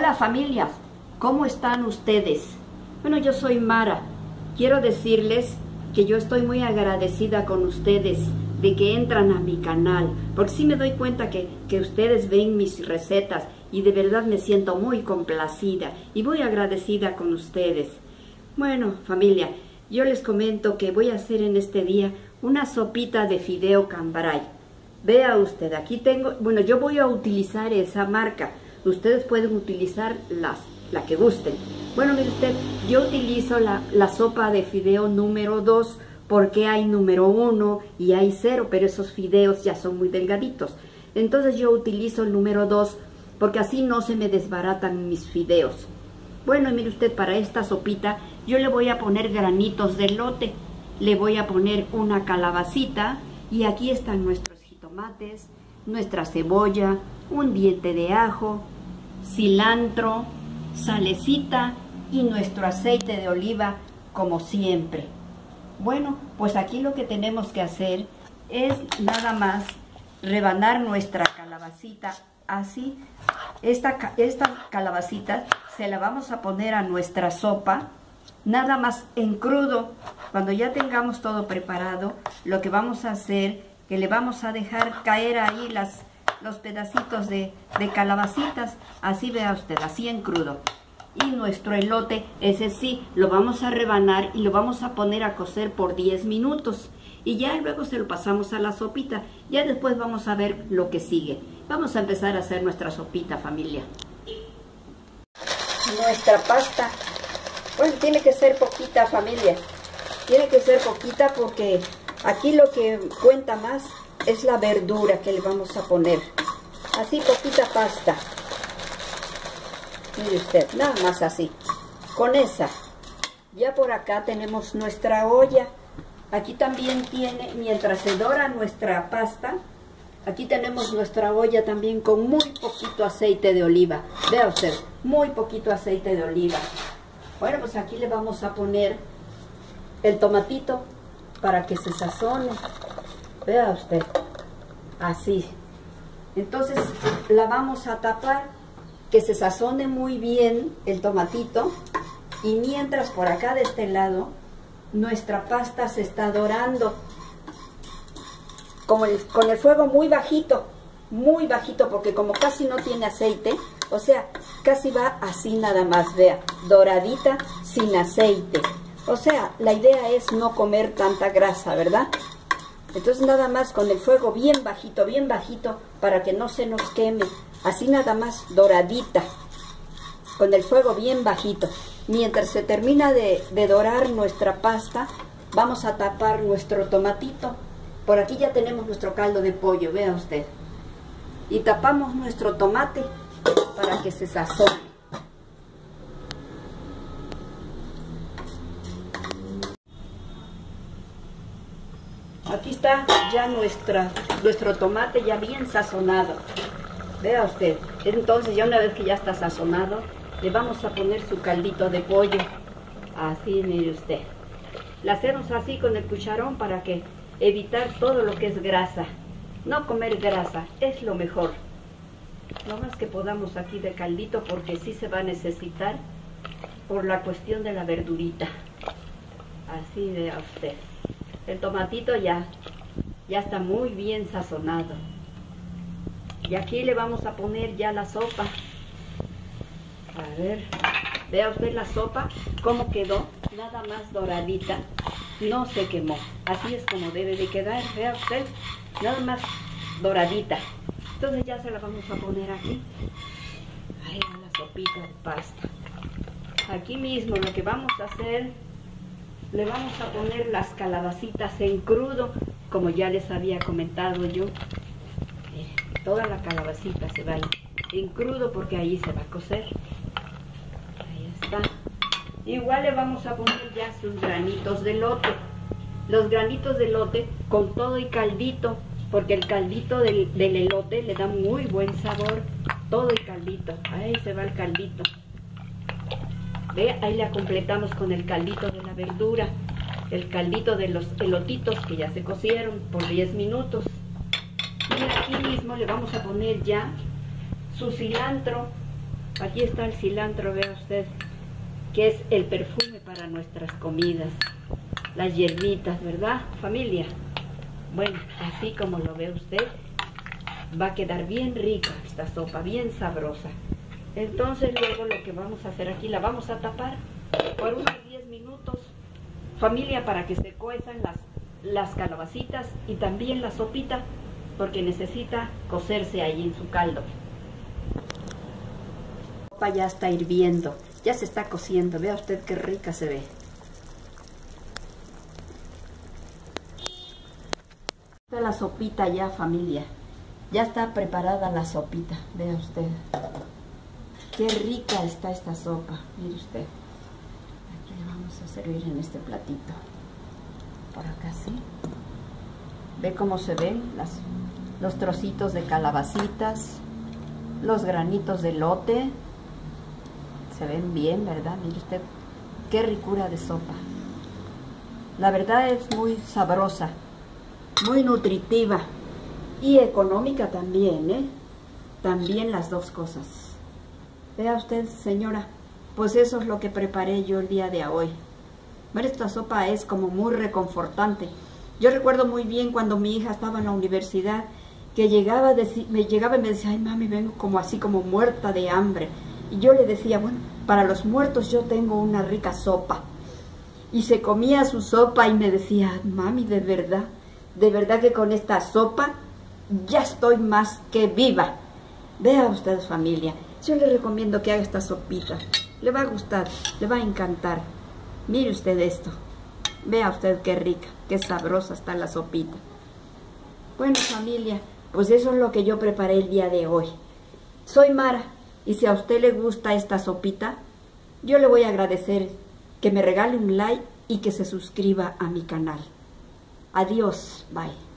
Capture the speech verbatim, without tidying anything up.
Hola familia, ¿cómo están ustedes? Bueno, yo soy Mara. Quiero decirles que yo estoy muy agradecida con ustedes de que entran a mi canal, porque sí me doy cuenta que, que ustedes ven mis recetas y de verdad me siento muy complacida y muy agradecida con ustedes. Bueno, familia, yo les comento que voy a hacer en este día una sopita de fideo cambray. Vea usted, aquí tengo, bueno, yo voy a utilizar esa marca. Ustedes pueden utilizar las, la que gusten. Bueno, mire usted, yo utilizo la, la sopa de fideo número dos porque hay número uno y hay cero, pero esos fideos ya son muy delgaditos. Entonces yo utilizo el número dos porque así no se me desbaratan mis fideos. Bueno, mire usted, para esta sopita yo le voy a poner granitos de elote, le voy a poner una calabacita y aquí están nuestros jitomates, nuestra cebolla, un diente de ajo, cilantro, salecita y nuestro aceite de oliva como siempre. Bueno, pues aquí lo que tenemos que hacer es nada más rebanar nuestra calabacita así. Esta, esta calabacita se la vamos a poner a nuestra sopa, nada más en crudo. Cuando ya tengamos todo preparado, lo que vamos a hacer, que le vamos a dejar caer ahí las, los pedacitos de, de calabacitas, así vea usted, así en crudo. Y nuestro elote, ese sí, lo vamos a rebanar y lo vamos a poner a cocer por diez minutos. Y ya luego se lo pasamos a la sopita. Ya después vamos a ver lo que sigue. Vamos a empezar a hacer nuestra sopita, familia. Nuestra pasta, bueno, tiene que ser poquita, familia. Tiene que ser poquita porque aquí lo que cuenta más es la verdura que le vamos a poner. Así, poquita pasta. Mire usted, nada más así. Con esa. Ya por acá tenemos nuestra olla. Aquí también tiene, mientras se dora nuestra pasta, aquí tenemos nuestra olla también con muy poquito aceite de oliva. Vea usted, muy poquito aceite de oliva. Bueno, pues aquí le vamos a poner el tomatito para que se sazone. Vea usted, así. Entonces la vamos a tapar, que se sazone muy bien el tomatito. Y mientras por acá de este lado nuestra pasta se está dorando con el, con el fuego muy bajito, muy bajito, porque como casi no tiene aceite, o sea, casi va así nada más, vea, doradita sin aceite. O sea, la idea es no comer tanta grasa, ¿verdad? Entonces nada más con el fuego bien bajito, bien bajito, para que no se nos queme. Así nada más doradita, con el fuego bien bajito. Mientras se termina de, de dorar nuestra pasta, vamos a tapar nuestro tomatito. Por aquí ya tenemos nuestro caldo de pollo, vea usted. Y tapamos nuestro tomate para que se sazone. Aquí está ya nuestra, nuestro tomate ya bien sazonado. Vea usted. Entonces ya una vez que ya está sazonado, le vamos a poner su caldito de pollo. Así, mire usted. La hacemos así con el cucharón para que evitar todo lo que es grasa. No comer grasa, es lo mejor. Lo más que podamos aquí de caldito, porque sí se va a necesitar por la cuestión de la verdurita. Así, vea usted. El tomatito ya, ya está muy bien sazonado. Y aquí le vamos a poner ya la sopa. A ver, vea usted la sopa, cómo quedó, nada más doradita, no se quemó. Así es como debe de quedar, vea usted, nada más doradita. Entonces ya se la vamos a poner aquí. Ahí va la sopita de pasta. Aquí mismo lo que vamos a hacer, le vamos a poner las calabacitas en crudo, como ya les había comentado yo. Toda la calabacita se va en crudo porque ahí se va a cocer. Ahí está. Igual le vamos a poner ya sus granitos de elote. Los granitos de elote con todo y caldito, porque el caldito del, del elote le da muy buen sabor. Todo y caldito. Ahí se va el caldito. Ve, ahí la completamos con el caldito de la verdura. El caldito de los elotitos que ya se cocieron por diez minutos. Y aquí mismo le vamos a poner ya su cilantro Aquí está el cilantro, vea usted, que es el perfume para nuestras comidas. Las hierbitas, ¿verdad, familia? Bueno, así como lo ve usted, va a quedar bien rica esta sopa, bien sabrosa. Entonces luego lo que vamos a hacer aquí, la vamos a tapar por unos diez minutos, familia, para que se cuezan las, las calabacitas y también la sopita, porque necesita cocerse ahí en su caldo. La sopa ya está hirviendo, ya se está cociendo, vea usted qué rica se ve. Está la sopita ya, familia. Ya está preparada la sopita, vea usted. Qué rica está esta sopa, mire usted. Aquí le vamos a servir en este platito. Por acá sí. Ve cómo se ven las, los trocitos de calabacitas, los granitos de elote. Se ven bien, ¿verdad? Mire usted, qué ricura de sopa. La verdad es muy sabrosa, muy nutritiva y económica también, ¿eh? También las dos cosas. Vea usted, señora, pues eso es lo que preparé yo el día de hoy. Ver, esta sopa es como muy reconfortante. Yo recuerdo muy bien cuando mi hija estaba en la universidad, que llegaba, me llegaba y me decía, ay mami, vengo como así como muerta de hambre. Y yo le decía, bueno, para los muertos yo tengo una rica sopa. Y se comía su sopa y me decía, mami, de verdad, de verdad que con esta sopa ya estoy más que viva. Vea usted, familia, yo le recomiendo que haga esta sopita. Le va a gustar, le va a encantar. Mire usted esto. Vea usted qué rica, qué sabrosa está la sopita. Bueno, familia, pues eso es lo que yo preparé el día de hoy. Soy Mara, y si a usted le gusta esta sopita, yo le voy a agradecer que me regale un like y que se suscriba a mi canal. Adiós, bye.